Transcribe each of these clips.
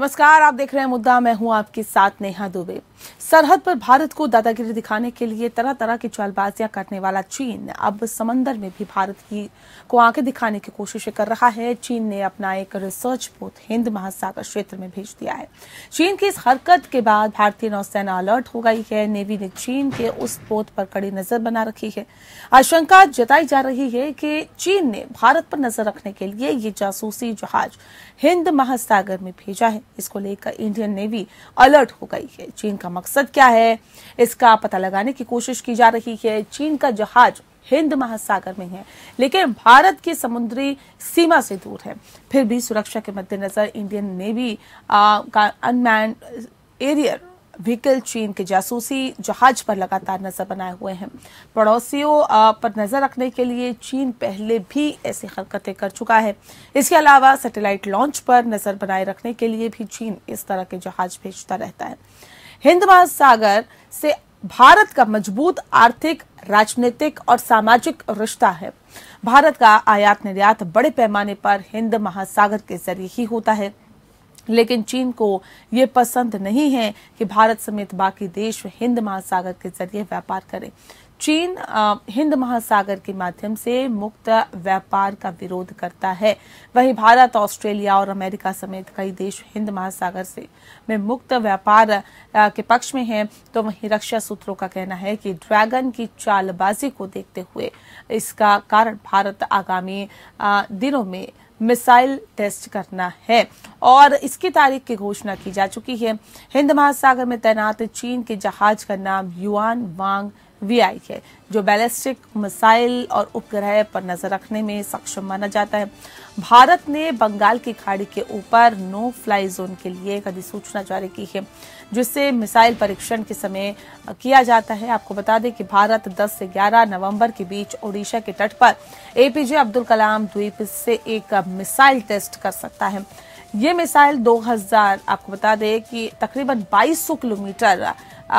नमस्कार, आप देख रहे हैं मुद्दा। मैं हूं आपके साथ नेहा दुबे। सरहद पर भारत को दादागिरी दिखाने के लिए तरह तरह की चालबाजियां करने वाला चीन अब समंदर में भी भारत को आंखें दिखाने की कोशिशें कर रहा है। चीन ने अपना एक रिसर्च पोत हिंद महासागर क्षेत्र में भेज दिया है। चीन की इस हरकत के बाद भारतीय नौसेना अलर्ट हो गई है। नेवी ने चीन के उस पोत पर कड़ी नजर बना रखी है। आशंका जताई जा रही है कि चीन ने भारत पर नजर रखने के लिए ये जासूसी जहाज हिंद महासागर में भेजा है। इसको लेकर इंडियन नेवी अलर्ट हो गई है। चीन का मकसद क्या है, इसका पता लगाने की कोशिश की जा रही है। चीन का जहाज हिंद महासागर में है, लेकिन भारत की समुद्री सीमा से दूर है। फिर भी सुरक्षा के मद्देनजर इंडियन नेवी का अनमैन्ड एरियर व्हीकल चीन के जासूसी जहाज पर लगातार नजर बनाए हुए हैं। पड़ोसियों पर नजर रखने के लिए चीन पहले भी ऐसी हरकतें कर चुका है। इसके अलावा सैटेलाइट लॉन्च पर नजर बनाए रखने के लिए भी चीन इस तरह के जहाज भेजता रहता है। हिंद महासागर से भारत का मजबूत आर्थिक, राजनीतिक और सामाजिक रिश्ता है। भारत का आयात निर्यात बड़े पैमाने पर हिंद महासागर के जरिए ही होता है, लेकिन चीन को ये पसंद नहीं है कि भारत समेत बाकी देश हिंद महासागर के जरिए व्यापार करें। चीन हिंद महासागर के माध्यम से मुक्त व्यापार का विरोध करता है। वहीं भारत, ऑस्ट्रेलिया और अमेरिका समेत कई देश हिंद महासागर से में मुक्त व्यापार के पक्ष में हैं। तो वहीं रक्षा सूत्रों का कहना है कि ड्रैगन की चालबाजी को देखते हुए इसका कारण भारत आगामी दिनों में मिसाइल टेस्ट करना है और इसकी तारीख की घोषणा की जा चुकी है। हिंद महासागर में तैनात चीन के जहाज का नाम युआन वांग वीआई है, जो बैलिस्टिक मिसाइल और उपग्रह पर नजर रखने में सक्षम माना जाता है। भारत ने बंगाल की खाड़ी के ऊपर नो फ्लाई जोन के लिए एक अधिसूचना जारी की है, जिससे मिसाइल परीक्षण के समय किया जाता है। आपको बता दें कि भारत 10 से 11 नवंबर के बीच ओडिशा के तट पर एपीजे अब्दुल कलाम द्वीप से एक मिसाइल टेस्ट कर सकता है। ये मिसाइल 2000 आपको बता दें कि तकरीबन 2200 किलोमीटर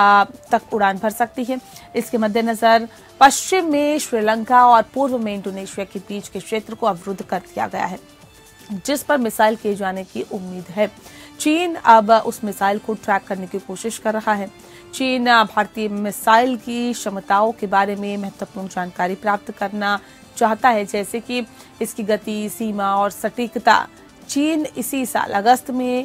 तक उड़ान भर सकती है। इसके मद्देनजर पश्चिम में श्रीलंका और पूर्व में इंडोनेशिया के बीच के क्षेत्र को अवरुद्ध कर दिया गया है, जिस पर मिसाइल किए जाने की उम्मीद है। चीन अब उस मिसाइल को ट्रैक करने की कोशिश कर रहा है। चीन भारतीय मिसाइल की क्षमताओं के बारे में महत्वपूर्ण जानकारी प्राप्त करना चाहता है, जैसे कि इसकी गति, सीमा और सटीकता। चीन इसी साल अगस्त में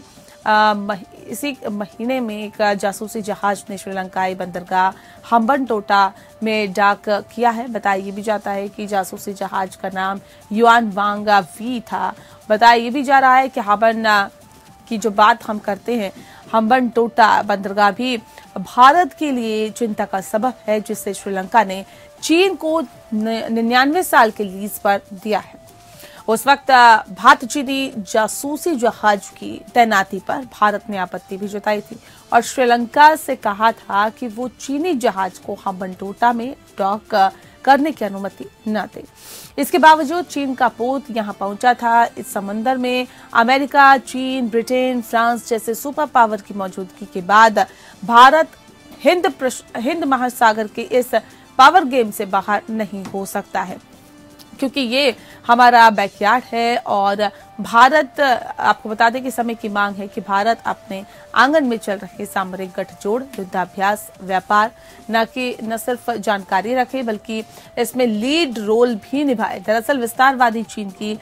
इसी महीने में एक जासूसी जहाज ने श्रीलंकाई बंदरगाह हम्बनटोटा में डाक किया है। बताया ये भी जाता है कि जासूसी जहाज का नाम युआन वांग वी था। बताया ये भी जा रहा है कि हम्बन की जो बात हम करते हैं, हम्बनटोटा बंदरगाह भी भारत के लिए चिंता का सबब है, जिससे श्रीलंका ने चीन को 99 साल के लीज पर दिया है। उस वक्त भारत चीनी जासूसी जहाज की तैनाती पर भारत ने आपत्ति भी जताई थी और श्रीलंका से कहा था कि वो चीनी जहाज को हम्बनटोटा में डॉक करने की अनुमति न दे। इसके बावजूद चीन का पोत यहां पहुंचा था। इस समंदर में अमेरिका, चीन, ब्रिटेन, फ्रांस जैसे सुपर पावर की मौजूदगी के बाद भारत हिंद महासागर के इस पावर गेम से बाहर नहीं हो सकता है, क्योंकि ये हमारा बैकयार्ड है। और भारत, आपको बता दें कि समय की मांग है कि भारत अपने आंगन में चल रहे सामरिक गठजोड़, युद्धाभ्यास, व्यापार न सिर्फ जानकारी रखे बल्कि इसमें लीड रोल भी निभाए। दरअसल विस्तारवादी चीन की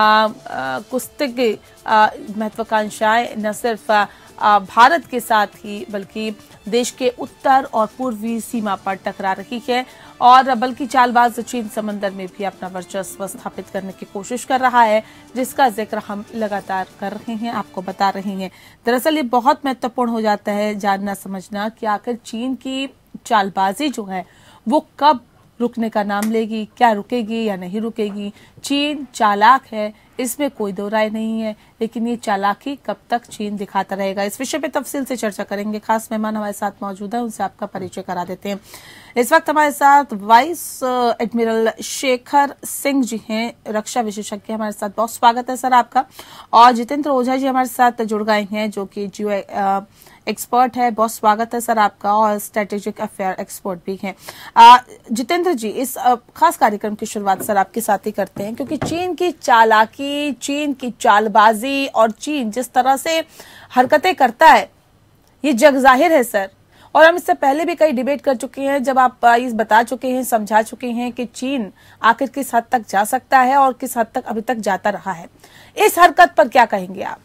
कुस्तगी महत्वाकांक्षाएं न सिर्फ भारत के साथ ही बल्कि देश के उत्तर और पूर्वी सीमा पर टकरा रही है और बल्कि चालबाज चीन समंदर में भी अपना वर्चस्व स्थापित करने की कोशिश कर रहा है, जिसका जिक्र हम लगातार कर रहे हैं, आपको बता रहे हैं। दरअसल ये बहुत महत्वपूर्ण हो जाता है जानना समझना कि आखिर चीन की चालबाजी जो है वो कब रुकने का नाम लेगी, क्या रुकेगी या नहीं रुकेगी। चीन चालाक है, इसमें कोई दो राय नहीं है, लेकिन ये चालाकी कब तक चीन दिखाता रहेगा, इस विषय पे तफसील से चर्चा करेंगे। खास मेहमान हमारे साथ मौजूद है, उनसे आपका परिचय करा देते हैं। इस वक्त हमारे साथ वाइस एडमिरल शेखर सिंह जी हैं, रक्षा विशेषज्ञ हमारे साथ। बहुत स्वागत है सर आपका। और जितेंद्र ओझा जी हमारे साथ जुड़ गए हैं, जो कि जियो एक्सपर्ट है। बहुत स्वागत है सर आपका। और स्ट्रेटेजिक अफेयर एक्सपर्ट भी हैं। जितेंद्र जी, इस खास कार्यक्रम की शुरुआत सर आपके साथ ही करते हैं, क्योंकि चीन की चालाकी, चीन की चालबाजी और चीन जिस तरह से हरकतें करता है, ये जग जाहिर है सर। और हम इससे पहले भी कई डिबेट कर चुके हैं, जब आप इस बता चुके हैं, समझा चुके हैं कि चीन आखिर किस हद तक जा सकता है और किस हद तक अभी तक जाता रहा है। इस हरकत पर क्या कहेंगे आप?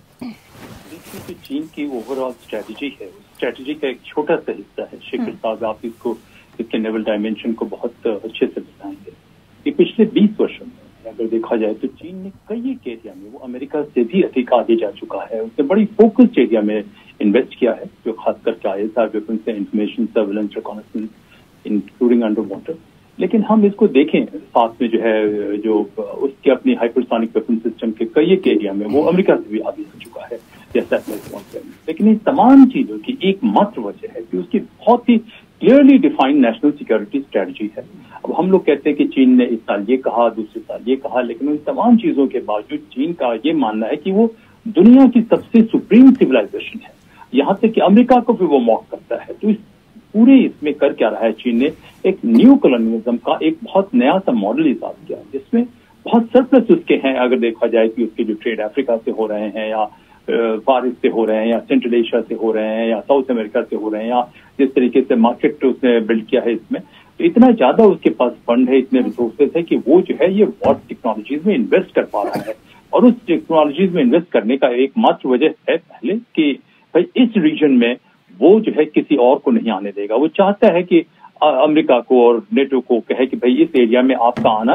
देखिए, चीन की ओवरऑल स्ट्रेटजी है, स्ट्रेटजी का एक छोटा सा हिस्सा है। शेखर साहब, आप इसके नेवल डायमेंशन को बहुत अच्छे से बताएंगे। ये पिछले 20 वर्षों में अगर देखा जाए तो चीन ने कई एक एरिया में वो अमेरिका से भी अधिक आगे जा चुका है। उसने बड़ी फोकस्ड एरिया में इन्वेस्ट किया है, जो खास करके ISR वेपन से information surveillance reconnaissance including under water. लेकिन हम इसको देखें, साथ में जो उसके अपनी हाइपरसोनिक वेपन सिस्टम के कई एक एरिया में वो अमेरिका से भी आगे हो चुका है, जैसा। लेकिन इन तमाम चीजों की एकमात्र वजह है कि उसकी बहुत ही clearly defined national security strategy है। अब हम लोग कहते हैं कि चीन ने इस साल ये कहा, दूसरे साल ये कहा, लेकिन उन तमाम चीजों के बावजूद चीन का ये मानना है कि वो दुनिया की सबसे सुप्रीम सिविलाइजेशन है। यहाँ तक कि अमेरिका को भी वो मॉक करता है। तो इस पूरे इसमें कर क्या रहा है चीन ने? एक न्यू कॉलोनियलिज्म का एक बहुत नया सा मॉडल इजाद किया, जिसमें बहुत सरप्लस उसके हैं। अगर देखा जाए कि उसके जो ट्रेड अफ्रीका से हो रहे हैं, या फार ईस्ट से हो रहे हैं, या सेंट्रल एशिया से हो रहे हैं, या साउथ अमेरिका से हो रहे हैं, या जिस तरीके से मार्केट उसने बिल्ड किया है इसमें, तो इतना ज्यादा उसके पास फंड है, इतने रिसोर्सेज है कि वो जो है ये वॉर टेक्नोलॉजीज में इन्वेस्ट कर पा रहा है। और उस टेक्नोलॉजीज में इन्वेस्ट करने का एकमात्र वजह है पहले कि भाई इस रीजन में वो जो है किसी और को नहीं आने देगा। वो चाहता है कि अमेरिका को और नेटो को कहे कि भाई इस एरिया में आपका आना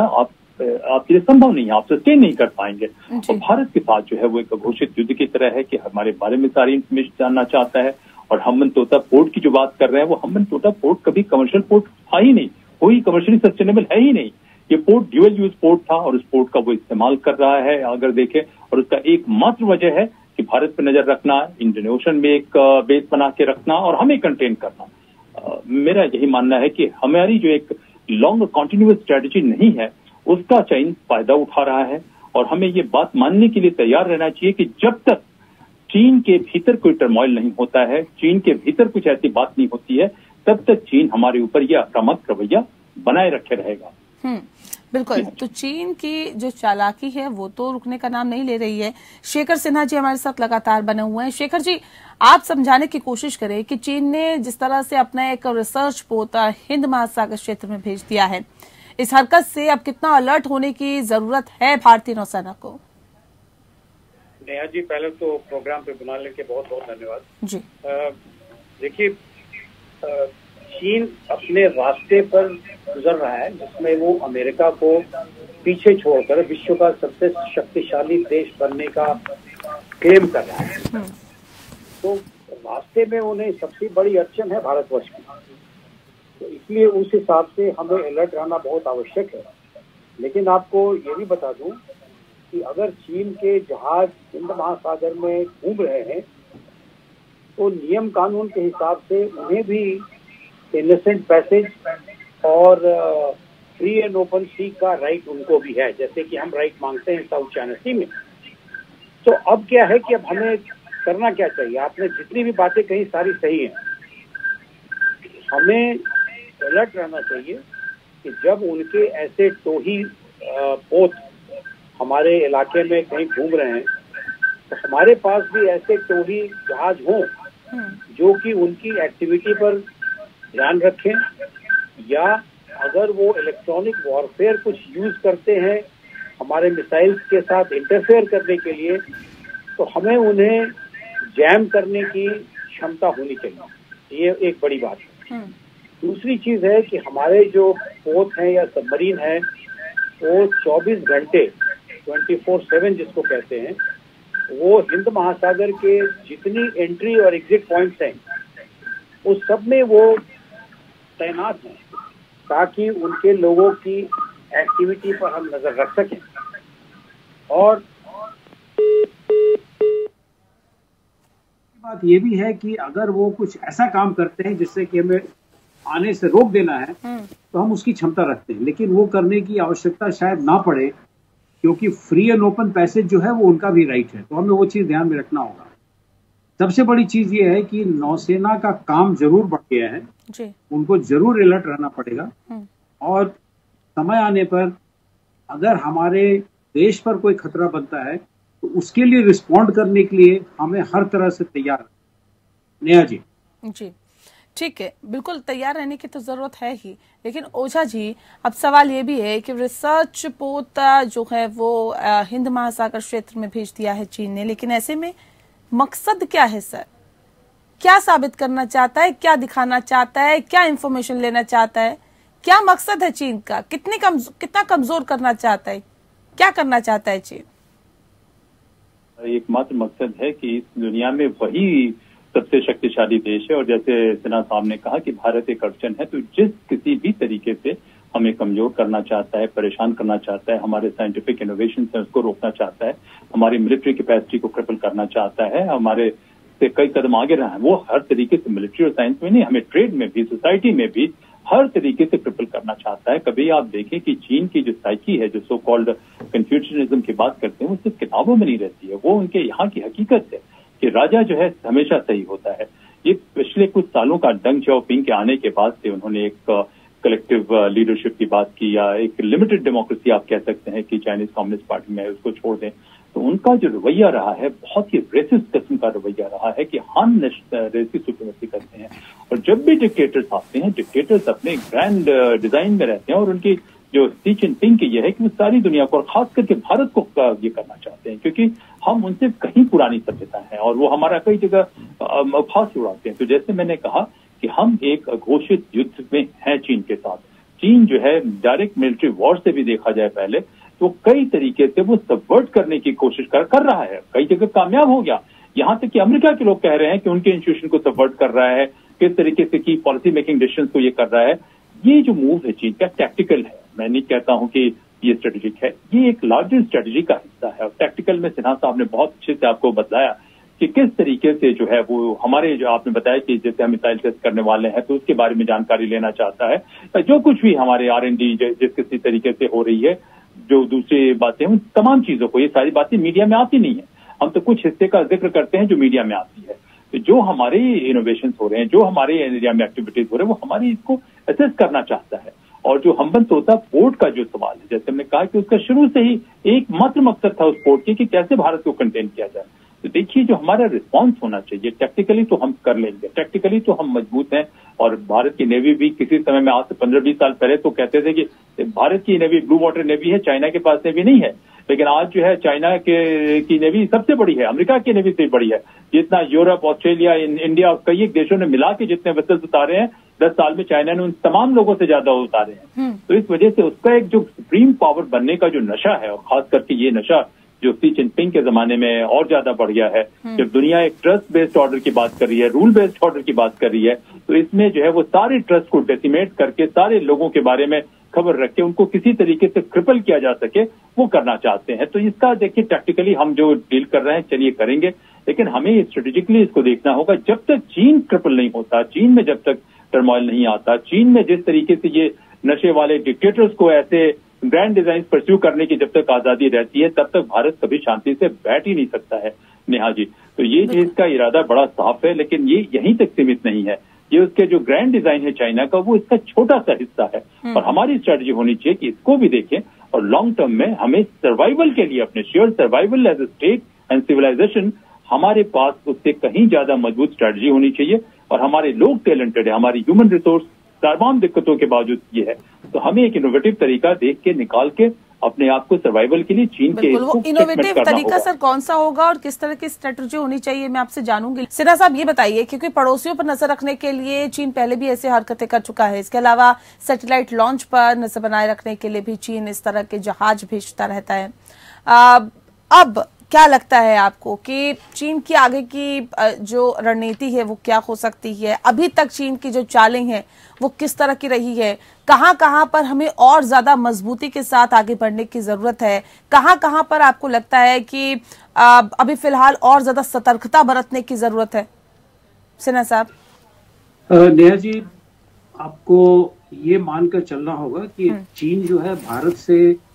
आपके लिए संभव नहीं है, आप सस्टेन नहीं कर पाएंगे। और भारत के साथ जो है वो एक घोषित युद्ध की तरह है कि हमारे बारे में सारी इंफॉर्मेशन जानना चाहता है। और हम्बन तोता पोर्ट की जो बात कर रहे हैं, वो हम्बन तोता पोर्ट कभी कमर्शियल पोर्ट था ही नहीं, कोई कमर्शियली सस्टेनेबल है ही नहीं। ये पोर्ट ड्यूअल यूज पोर्ट था और उस पोर्ट का वो इस्तेमाल कर रहा है, अगर देखें। और उसका एकमात्र वजह है कि भारत पर नजर रखना, इंडियन ओशन में एक बेस बना के रखना और हमें कंटेन करना। मेरा यही मानना है कि हमारी जो एक लॉन्ग कॉन्टिन्यूअस स्ट्रेटेजी नहीं है, उसका चीन फायदा उठा रहा है। और हमें ये बात मानने के लिए तैयार रहना चाहिए कि जब तक चीन के भीतर कोई टर्मोइल नहीं होता है, चीन के भीतर कुछ ऐसी बात नहीं होती है, तब तक चीन हमारे ऊपर यह आक्रामक रवैया बनाए रखे रहेगा। बिल्कुल। तो चीन की जो चालाकी है वो तो रुकने का नाम नहीं ले रही है। शेखर सिन्हा जी हमारे साथ लगातार बने हुए हैं। शेखर जी, आप समझाने की कोशिश करें कि चीन ने जिस तरह से अपना एक रिसर्च पोत हिंद महासागर क्षेत्र में भेज दिया है, इस हरकत से अब कितना अलर्ट होने की जरूरत है भारतीय नौसेना को? नेहा जी, पहले तो प्रोग्राम पे बुलाने के बहुत बहुत धन्यवाद जी। देखिए, चीन अपने रास्ते पर गुजर रहा है, जिसमें वो अमेरिका को पीछे छोड़कर विश्व का सबसे शक्तिशाली देश बनने का क्लेम कर रहा है। तो रास्ते में उन्हें सबसे बड़ी अड़चन है भारतवर्ष की। तो इसलिए उस हिसाब से हमें अलर्ट रहना बहुत आवश्यक है। लेकिन आपको ये भी बता दूं कि अगर चीन के जहाज हिंद महासागर में घूम रहे हैं, तो नियम कानून के हिसाब से उन्हें भी इनोसेंट पैसेज और फ्री एंड ओपन सी का राइट उनको भी है, जैसे कि हम राइट मांगते हैं साउथ चाइना सी में। तो अब क्या है कि अब हमें करना क्या चाहिए? आपने जितनी भी बातें कही सारी सही हैं। हमें अलर्ट रहना चाहिए कि जब उनके ऐसे टोही पोत हमारे इलाके में कहीं घूम रहे हैं, तो हमारे पास भी ऐसे टोही जहाज हों जो कि उनकी एक्टिविटी पर ध्यान रखें, या अगर वो इलेक्ट्रॉनिक वॉरफेयर कुछ यूज करते हैं हमारे मिसाइल्स के साथ इंटरफेयर करने के लिए, तो हमें उन्हें जैम करने की क्षमता होनी चाहिए। ये एक बड़ी बात है। दूसरी चीज है कि हमारे जो पोत हैं या सबमरीन है, वो 24 घंटे 24/7 जिसको कहते हैं, वो हिंद महासागर के जितनी एंट्री और एग्जिट पॉइंट्स हैं उस सब में वो तैनात हैं, ताकि उनके लोगों की एक्टिविटी पर हम नजर रख सकें। और बात ये भी है कि अगर वो कुछ ऐसा काम करते हैं जिससे कि हमें आने से रोक देना है तो हम उसकी क्षमता रखते हैं, लेकिन वो करने की आवश्यकता शायद ना पड़े, क्योंकि फ्री एंड ओपन पैसेज जो है वो उनका भी राइट है, तो हमें वो चीज ध्यान में रखना होगा। सबसे बड़ी चीज ये है कि नौसेना का काम जरूर बढ़ गया है जी। उनको जरूर अलर्ट रहना पड़ेगा, और समय आने पर अगर हमारे देश पर कोई खतरा बनता है तो उसके लिए रिस्पॉन्ड करने के लिए हमें हर तरह से तैयार। नेहा जी। जी ठीक है, बिल्कुल तैयार रहने की तो जरूरत है ही, लेकिन ओझा जी अब सवाल ये भी है कि रिसर्च पोत जो है वो हिंद महासागर क्षेत्र में भेज दिया है चीन ने, लेकिन ऐसे में मकसद क्या है सर? क्या साबित करना चाहता है, क्या दिखाना चाहता है, क्या इंफॉर्मेशन लेना चाहता है, क्या मकसद है चीन का? कितना कमजोर करना चाहता है, क्या करना चाहता है चीन? एकमात्र मकसद है कि इस दुनिया में वही सबसे शक्तिशाली देश है, और जैसे सिन्हा साहब ने कहा कि भारत एक अड़चन है, तो जिस किसी भी तरीके से हमें कमजोर करना चाहता है, परेशान करना चाहता है, हमारे साइंटिफिक इनोवेशन है उसको रोकना चाहता है, हमारी मिलिट्री कैपेसिटी को क्रिपल करना चाहता है, हमारे से कई कदम आगे रहा है, वो हर तरीके से मिलिट्री और साइंस में नहीं, हमें ट्रेड में भी, सोसाइटी में भी हर तरीके से क्रिपल करना चाहता है। कभी आप देखें कि चीन की जो साइकी है, जो सो कॉल्ड कन्फ्यूशनिज्म की बात करते हैं, वो सिर्फ किताबों में नहीं रहती है, वो उनके यहाँ की हकीकत है कि राजा जो है हमेशा सही होता है। ये पिछले कुछ सालों का डंग झाओपिंग के आने के बाद से उन्होंने एक कलेक्टिव लीडरशिप की बात की, या एक लिमिटेड डेमोक्रेसी आप कह सकते हैं कि चाइनीज कम्युनिस्ट पार्टी में उसको छोड़ दें, तो उनका जो रवैया रहा है बहुत ही रेसिस्ट किस्म का रवैया रहा है कि हम रेसिस्ट सुप्रीमेसी करते हैं। और जब भी डिक्टेटर्स आते हैं, डिक्टेटर्स अपने ग्रैंड डिजाइन में रहते हैं, और उनकी जो सी जिनपिंग की यह है कि वो सारी दुनिया को और खास करके भारत को ये करना चाहते हैं, क्योंकि हम उनसे कहीं पुरानी सभ्यता है और वो हमारा कई जगह फांसी उड़ाते हैं। तो जैसे मैंने कहा कि हम एक घोषित युद्ध में हैं चीन के साथ। चीन जो है डायरेक्ट मिलिट्री वॉर से भी देखा जाए पहले तो कई तरीके से वो सबवर्ट करने की कोशिश कर रहा है, कई जगह कामयाब हो गया। यहाँ तक कि अमेरिका के लोग कह रहे हैं कि उनके इंस्टीट्यूशन को सबवर्ट कर रहा है, किस तरीके से की पॉलिसी मेकिंग डिसीजन को ये कर रहा है। ये जो मूव है चीन का टैक्टिकल है, मैं नहीं कहता हूं कि ये स्ट्रेटेजिक है, ये एक लार्जर स्ट्रेटेजी का हिस्सा है। और टैक्टिकल में सिन्हा साहब ने बहुत अच्छे से आपको बताया कि किस तरीके से जो है वो हमारे, जो आपने बताया कि जैसे हम मिसाइल टेस्ट करने वाले हैं तो उसके बारे में जानकारी लेना चाहता है। जो कुछ भी हमारे R&D जिस किसी तरीके से हो रही है, जो दूसरी बातें उन तमाम चीजों को, ये सारी बातें मीडिया में आती नहीं है, हम तो कुछ हिस्से का जिक्र करते हैं जो मीडिया में आती है। तो जो हमारे इनोवेशन हो रहे हैं, जो हमारे एरिया में एक्टिविटीज हो रहे हैं, वो हमारी इसको असेस करना चाहता है। और जो हम्बन तोता पोर्ट का जो सवाल है, जैसे हमने कहा कि उसका शुरू से ही एकमात्र मकसद था उस पोर्ट की कि कैसे भारत को कंटेन किया जाए। तो देखिए जो हमारा रिस्पांस होना चाहिए, टैक्टिकली तो हम कर लेंगे, टैक्टिकली तो हम मजबूत हैं। और भारत की नेवी भी किसी समय में आज से 15-20 साल पहले तो कहते थे कि भारत की नेवी ब्लू वाटर नेवी है, चाइना के पास नेवी नहीं है। लेकिन आज जो है चाइना की नेवी सबसे बड़ी है, अमेरिका की नेवी से बड़ी है। जितना यूरोप, ऑस्ट्रेलिया, इंडिया और कई एक देशों ने मिला के जितने वेसल्स उतारे हैं 10 साल में, चाइना ने उन तमाम लोगों से ज्यादा उतारे हैं। तो इस वजह से उसका एक जो सुप्रीम पावर बनने का जो नशा है, और खास करके ये नशा जो सी जिनपिंग के जमाने में और ज्यादा बढ़ गया है, जब दुनिया एक ट्रस्ट बेस्ड ऑर्डर की बात कर रही है, रूल बेस्ड ऑर्डर की बात कर रही है, तो इसमें जो है वो सारे ट्रस्ट को डेसिमेट करके सारे लोगों के बारे में खबर रख के उनको किसी तरीके से क्रिपल किया जा सके, वो करना चाहते हैं। तो इसका देखिए टैक्टिकली हम जो डील कर रहे हैं, चलिए करेंगे, लेकिन हमें स्ट्रेटेजिकली इसको देखना होगा। जब तक चीन क्रिपल नहीं होता, चीन में जब तक टर्मोइल नहीं आता, चीन में जिस तरीके से ये नशे वाले डिक्टेटर्स को ऐसे ग्रैंड डिजाइन परस्यू करने की जब तक आजादी रहती है, तब तक भारत कभी शांति से बैठ ही नहीं सकता है। नेहा जी, तो ये जो इसका इरादा बड़ा साफ है, लेकिन ये यहीं तक सीमित नहीं है। ये उसके जो ग्रैंड डिजाइन है चाइना का, वो इसका छोटा सा हिस्सा है। और हमारी स्ट्रेटजी होनी चाहिए कि इसको भी देखें, और लॉन्ग टर्म में हमें सर्वाइवल के लिए, अपने share survival as a state and civilisation, हमारे पास उससे कहीं ज्यादा मजबूत स्ट्रेटजी होनी चाहिए। और हमारे लोग टैलेंटेड है, हमारी ह्यूमन रिसोर्स तमाम दिक्कतों के बावजूद ये है, तो हमें एक इनोवेटिव तरीका देख के निकाल के अपने आप को सर्वाइवल के लिए चीन के वो इनोवेटिव तरीका सर कौन सा होगा और किस तरह की स्ट्रेटजी होनी चाहिए, मैं आपसे जानूंगी। सिन्हा साहब ये बताइए, क्योंकि पड़ोसियों पर नजर रखने के लिए चीन पहले भी ऐसे हरकतें कर चुका है, इसके अलावा सैटेलाइट लॉन्च पर नजर बनाए रखने के लिए भी चीन इस तरह के जहाज भेजता रहता है। अब क्या लगता है आपको कि चीन की आगे की जो रणनीति है वो क्या हो सकती है? अभी तक चीन की जो चालें हैं वो किस तरह की रही है? कहां कहां पर हमें और ज्यादा मजबूती के साथ आगे बढ़ने की जरूरत है? कहां कहां पर आपको लगता है कि अभी फिलहाल और ज्यादा सतर्कता बरतने की जरूरत है? सिन्हा साहब। नेहा जी, आपको ये मानकर चलना होगा कि चीन जो है भारत से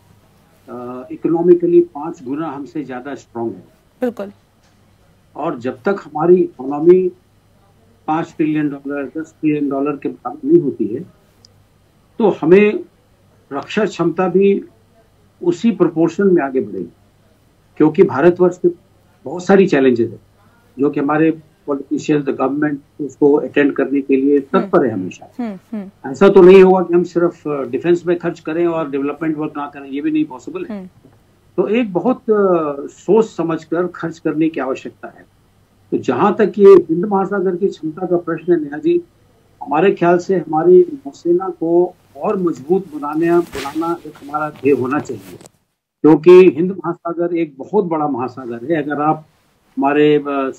इकोनॉमिकली 5 गुना हमसे ज्यादा स्ट्रांग है। बिल्कुल। और जब तक हमारी इकोनॉमी $5 ट्रिलियन, $10 ट्रिलियन के बराबर नहीं होती है, तो हमें रक्षा क्षमता भी उसी प्रोपोर्शन में आगे बढ़ेगी, क्योंकि भारतवर्ष के बहुत सारी चैलेंजेस है जो कि हमारे पॉलिटिशियन, द गवर्नमेंट उसको अटेंड करने के लिए तत्पर है हमेशा। ऐसा तो नहीं होगा कि हम सिर्फ डिफेंस में खर्च करें और डेवलपमेंट वर्क ना करें, ये भी नहीं पॉसिबल है। तो एक बहुत सोच समझकर खर्च करने की आवश्यकता है। तो जहां तक ये हिंद महासागर की क्षमता का प्रश्न है नेहा जी, हमारे ख्याल से हमारी नौसेना को और मजबूत बनाना एक हमारा ध्येय होना चाहिए, क्योंकि हिंद महासागर एक बहुत बड़ा महासागर है। अगर आप हमारे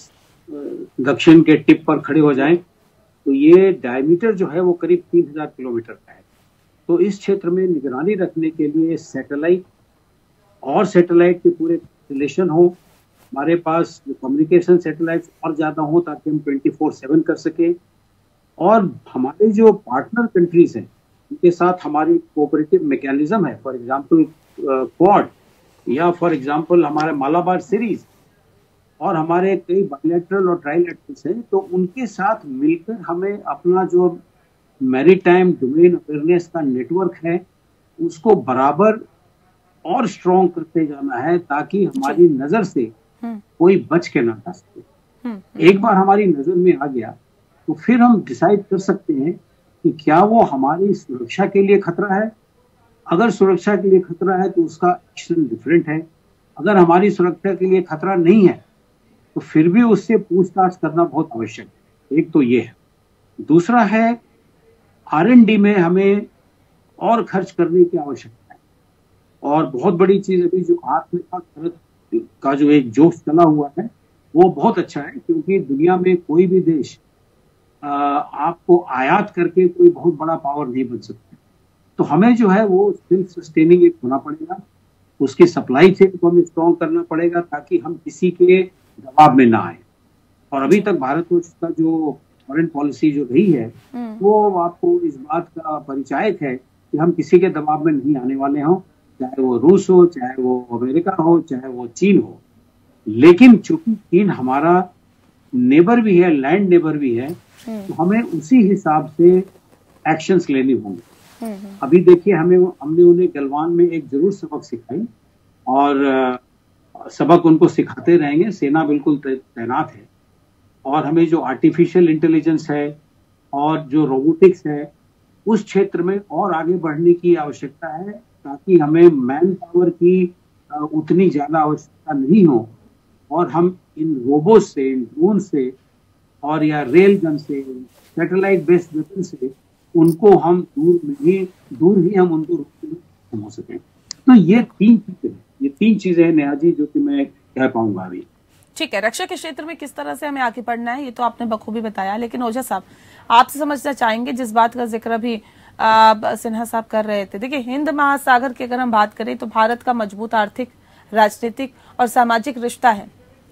दक्षिण के टिप पर खड़े हो जाएं तो ये डायमीटर जो है वो करीब 3000 किलोमीटर का है। तो इस क्षेत्र में निगरानी रखने के लिए सैटेलाइट के पूरे रिलेशन हो, हमारे पास कम्युनिकेशन सैटेलाइट्स और ज्यादा हो ताकि हम 24/7 कर सके, और हमारे जो पार्टनर कंट्रीज हैं उनके साथ हमारी कोऑपरेटिव मैकेनिज्म है, फॉर एग्जांपल क्वाड या फॉर एग्जांपल हमारे मालाबार सीरीज और हमारे कई बायलैटरल और ट्राइलैटरल्स हैं, तो उनके साथ मिलकर हमें अपना जो मैरीटाइम डोमेन अवेयरनेस का नेटवर्क है उसको बराबर और स्ट्रॉन्ग करते जाना है, ताकि हमारी नजर से कोई बच के ना जा सके। एक बार हमारी नजर में आ गया तो फिर हम डिसाइड कर सकते हैं कि क्या वो हमारी सुरक्षा के लिए खतरा है। अगर सुरक्षा के लिए खतरा है तो उसका एक्शन डिफरेंट है। अगर हमारी सुरक्षा के लिए खतरा नहीं है तो फिर भी उससे पूछताछ करना बहुत आवश्यक है। एक तो ये है। दूसरा है R&D में हमें और खर्च करने की आवश्यकता है। और बहुत बड़ी चीज अभी जो आत्मनिर्भर भारत का जो एक जोश चला हुआ है वो बहुत अच्छा है, क्योंकि दुनिया में कोई भी देश आपको आयात करके कोई बहुत बड़ा पावर नहीं बन सकता। तो हमें जो है वो सेल्फ सस्टेनिंग एक होना पड़ेगा, उसकी सप्लाई चेन को हमें स्ट्रॉन्ग करना पड़ेगा ताकि हम किसी के दबाव में ना आए। और अभी तक भारतवर्ष का जो फॉरेन पॉलिसी जो रही है वो आपको इस बात का परिचायक है कि हम किसी के दबाव में नहीं आने वाले हों, चाहे वो रूस हो, चाहे वो अमेरिका हो, चाहे वो चीन हो। लेकिन चूंकि चीन हमारा नेबर भी है, लैंड नेबर भी है, तो हमें उसी हिसाब से एक्शंस लेने होंगे। अभी देखिए हमने उन्हें गलवान में एक जरूर सबक सिखाई और सबक उनको सिखाते रहेंगे। सेना बिल्कुल तैनात है और हमें जो आर्टिफिशियल इंटेलिजेंस है और जो रोबोटिक्स है उस क्षेत्र में और आगे बढ़ने की आवश्यकता है, ताकि हमें मैन पावर की उतनी ज्यादा आवश्यकता नहीं हो और हम इन रोबोट से, इन ड्रोन से और या रेल गन से, सैटेलाइट बेस्ड वेपन से उनको हम दूर ही हम उनको रोकने हो सकें। तो ये तीन चीजें हैं नेहा जी जो कि मैं कह पाऊंगा अभी। ठीक है, रक्षा के क्षेत्र में किस तरह से हमें आगे बढ़ना है ये तो आपने बखूबी बताया, लेकिन ओझा साहब आपसे समझना चाहेंगे जिस बात का जिक्र भी सिन्हा साहब कर रहे थे। देखिए, हिंद महासागर की अगर हम बात करें तो भारत का मजबूत आर्थिक, राजनीतिक और सामाजिक रिश्ता है।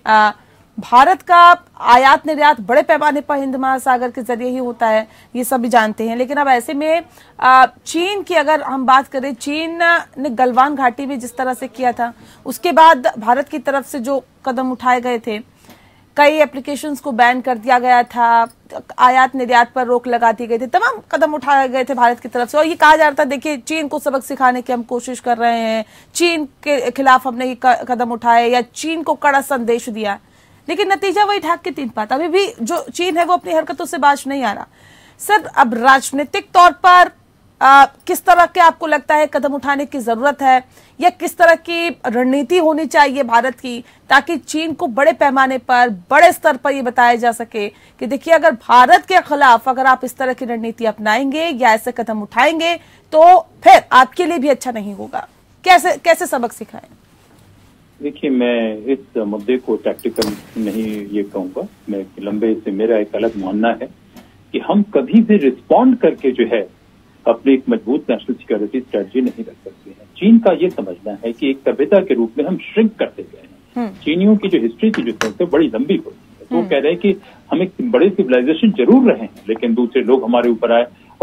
भारत का आयात निर्यात बड़े पैमाने पर हिंद महासागर के जरिए ही होता है, ये सभी जानते हैं। लेकिन अब ऐसे में चीन की अगर हम बात करें, चीन ने गलवान घाटी में जिस तरह से किया था, उसके बाद भारत की तरफ से जो कदम उठाए गए थे, कई एप्लीकेशंस को बैन कर दिया गया था, आयात निर्यात पर रोक लगा दी गई थी, तमाम कदम उठाए गए थे भारत की तरफ से। और ये कहा जा रहा था देखिए चीन को सबक सिखाने की हम कोशिश कर रहे हैं, चीन के खिलाफ हमने ये कदम उठाए या चीन को कड़ा संदेश दिया, लेकिन नतीजा वही ढाक के तीन पात। अभी भी जो चीन है वो अपनी हरकतों से बाज नहीं आ रहा। सर, अब राजनीतिक तौर पर किस तरह के आपको लगता है कदम उठाने की जरूरत है, या किस तरह की रणनीति होनी चाहिए भारत की, ताकि चीन को बड़े पैमाने पर, बड़े स्तर पर ये बताया जा सके कि देखिए अगर भारत के खिलाफ अगर आप इस तरह की रणनीति अपनाएंगे या ऐसे कदम उठाएंगे तो फिर आपके लिए भी अच्छा नहीं होगा। कैसे सबक सिखाएं? देखिए, मैं इस मुद्दे को टैक्टिकल नहीं ये कहूंगा, मैं लंबे से मेरा एक अलग मानना है कि हम कभी भी रिस्पॉन्ड करके जो है अपनी एक मजबूत नेशनल सिक्योरिटी स्ट्रेटजी नहीं रख सकते हैं। चीन का ये समझना है कि एक सभ्यता के रूप में हम श्रिंक करते गए हैं। चीनियों की जो हिस्ट्री की जो सेंस है बड़ी लंबी होती है, तो वो कह रहे हैं कि हम एक बड़े सिविलाइजेशन जरूर रहे हैं, लेकिन दूसरे लोग हमारे ऊपर आए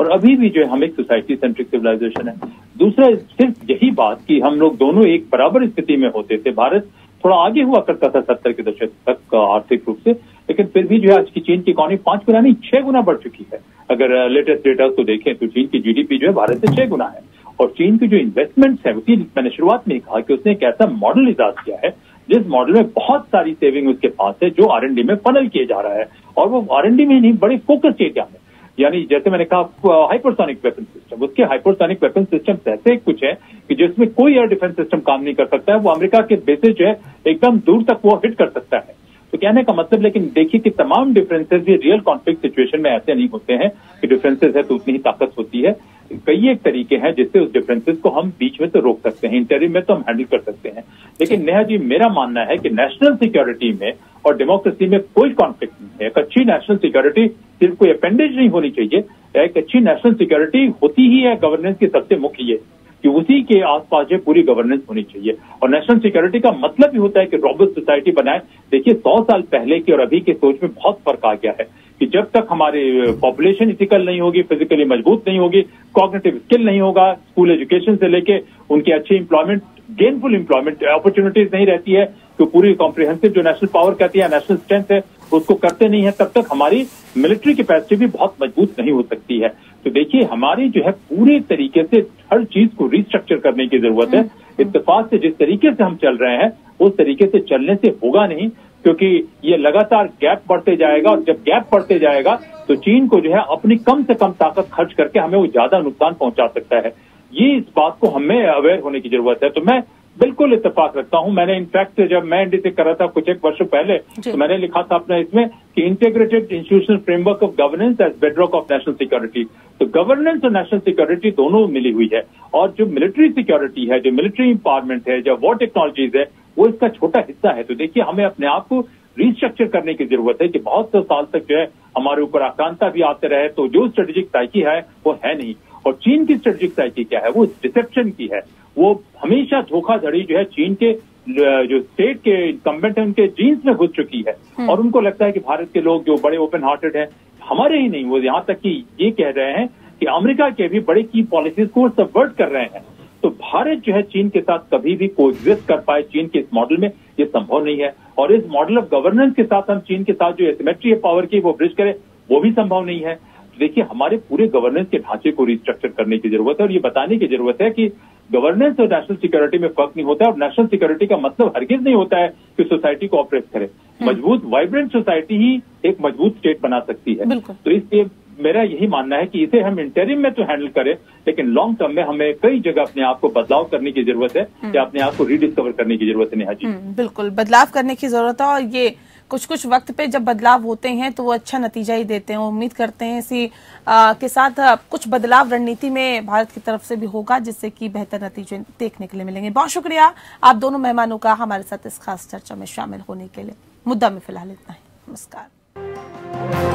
और अभी भी जो है हम एक सोसाइटी सेंट्रिक सिविलाइजेशन है। दूसरा सिर्फ यही बात कि हम लोग दोनों एक बराबर स्थिति में होते थे, भारत थोड़ा आगे हुआ करता था 70 के दशक तक आर्थिक रूप से, लेकिन फिर भी जो है आज की चीन की इकॉनमी 5 गुना नहीं 6 गुना बढ़ चुकी है। अगर लेटेस्ट डेटा को देखें तो चीन की जीडीपी जो है भारत से 6 गुना है। और चीन की जो इन्वेस्टमेंट्स है उसी मैंने शुरुआत में कहा कि उसने एक ऐसा मॉडल इजाद किया है जिस मॉडल में बहुत सारी सेविंग उसके पास है जो R&D में फनल किए जा रहा है, और वो R&D में नहीं बड़े फोकस एरिया में, यानी जैसे मैंने कहा हाइपरसोनिक वेपन सिस्टम, उसके हाइपरसोनिक वेपन सिस्टम ऐसे कुछ है कि जिसमें कोई एयर डिफेंस सिस्टम काम नहीं कर सकता है, वो अमेरिका के बेसिस जो है एकदम दूर तक वो हिट कर सकता है। तो कहने का मतलब, लेकिन देखिए कि तमाम डिफरेंसेस भी रियल कॉन्फ्लिक्ट सिचुएशन में ऐसे नहीं होते हैं कि डिफरेंसेस है तो उतनी ही ताकत होती है। कई एक तरीके हैं जिससे उस डिफरेंसेस को हम बीच में तो रोक सकते हैं, इंटरिम में तो हम हैंडल कर सकते हैं। लेकिन नेहा जी, मेरा मानना है कि नेशनल सिक्योरिटी में और डेमोक्रेसी में कोई कॉन्फ्लिक्ट नहीं है। एक अच्छी नेशनल सिक्योरिटी सिर्फ कोई अपेंडेज नहीं होनी चाहिए, एक अच्छी नेशनल सिक्योरिटी होती ही है गवर्नेंस की सबसे मुख्य ये कि उसी के आसपास जो पूरी गवर्नेंस होनी चाहिए। और नेशनल सिक्योरिटी का मतलब भी होता है कि रॉबस्ट सोसाइटी बनाए। देखिए 100 साल पहले की और अभी के सोच में बहुत फर्क आ गया है कि जब तक हमारी पॉपुलेशन इथिकल नहीं होगी, फिजिकली मजबूत नहीं होगी, कॉग्निटिव स्किल नहीं होगा, स्कूल एजुकेशन से लेके उनकी अच्छी एम्प्लॉयमेंट, गेनफुल एम्प्लॉयमेंट अपॉर्चुनिटीज नहीं रहती है, तो पूरी कॉम्प्रिहेंसिव जो नेशनल पावर कहती है, नेशनल स्ट्रेंथ है, उसको करते नहीं है, तब तक हमारी मिलिट्री कैपेसिटी भी बहुत मजबूत नहीं हो सकती है। तो देखिए हमारी जो है पूरे तरीके से हर चीज को रिस्ट्रक्चर करने की जरूरत है। इत्तेफाक से जिस तरीके से हम चल रहे हैं उस तरीके से चलने से होगा नहीं, क्योंकि ये लगातार गैप बढ़ते जाएगा, और जब गैप बढ़ते जाएगा तो चीन को जो है अपनी कम से कम ताकत खर्च करके हमें वो ज्यादा नुकसान पहुंचा सकता है। ये इस बात को हमें अवेयर होने की जरूरत है। तो मैं बिल्कुल इत्तेफाक रखता हूं। मैंने इनफैक्ट जब मैं एनडीसी कर रहा था कुछ एक वर्ष पहले, तो मैंने लिखा था अपने इसमें कि integrated institutional framework of governance as bedrock of national security. तो गवर्नेंस और नेशनल सिक्योरिटी दोनों मिली हुई है, और जो मिलिट्री सिक्योरिटी है, जो मिलिट्री इंपावरमेंट है, जो वॉर टेक्नोलॉजीज है, वो इसका छोटा हिस्सा है। तो देखिए हमें अपने आप को रिस्ट्रक्चर करने की जरूरत है कि बहुत से साल तक जो है हमारे ऊपर आक्रांता भी आते रहे, तो जो स्ट्रेटेजिक साइकी है वो है नहीं। और चीन की स्ट्रेटेजिक साइकी क्या है, वो डिसेप्शन की है। वो हमेशा धोखाधड़ी जो है चीन के जो स्टेट के इनकम्बेंट है उनके जीन्स में घुस चुकी है, और उनको लगता है कि भारत के लोग जो बड़े ओपन हार्टेड हैं, हमारे ही नहीं, वो यहाँ तक कि ये कह रहे हैं कि अमेरिका के भी बड़े की पॉलिसीज को सबवर्ट कर रहे हैं। तो भारत जो है चीन के साथ कभी भी कोएग्जिस्ट कर पाए चीन के इस मॉडल में, ये संभव नहीं है। और इस मॉडल ऑफ गवर्नेंस के साथ हम चीन के साथ जो एसिमेट्री है पावर की वो ब्रिज करें, वो भी संभव नहीं है। देखिए हमारे पूरे गवर्नेंस के ढांचे को रिस्ट्रक्चर करने की जरूरत है, और ये बताने की जरूरत है कि गवर्नेंस और नेशनल सिक्योरिटी में फर्क नहीं होता है, और नेशनल सिक्योरिटी का मतलब हरगिज नहीं होता है कि सोसाइटी को ऑपरेट करे। मजबूत वाइब्रेंट सोसाइटी ही एक मजबूत स्टेट बना सकती है। तो इसलिए मेरा यही मानना है कि इसे हम इंटरिम में तो हैंडल करें, लेकिन लॉन्ग टर्म में हमें कई जगह अपने आप को बदलाव करने की जरूरत है, या अपने आप को रीडिस्कवर करने की जरूरत है। नेहा जी, बिल्कुल बदलाव करने की जरूरत है, और ये कुछ वक्त पे जब बदलाव होते हैं तो वो अच्छा नतीजा ही देते हैं। उम्मीद करते हैं इसी के साथ कुछ बदलाव रणनीति में भारत की तरफ से भी होगा, जिससे कि बेहतर नतीजे देखने के लिए मिलेंगे। बहुत शुक्रिया आप दोनों मेहमानों का हमारे साथ इस खास चर्चा में शामिल होने के लिए। मुद्दा में फिलहाल इतना ही। नमस्कार।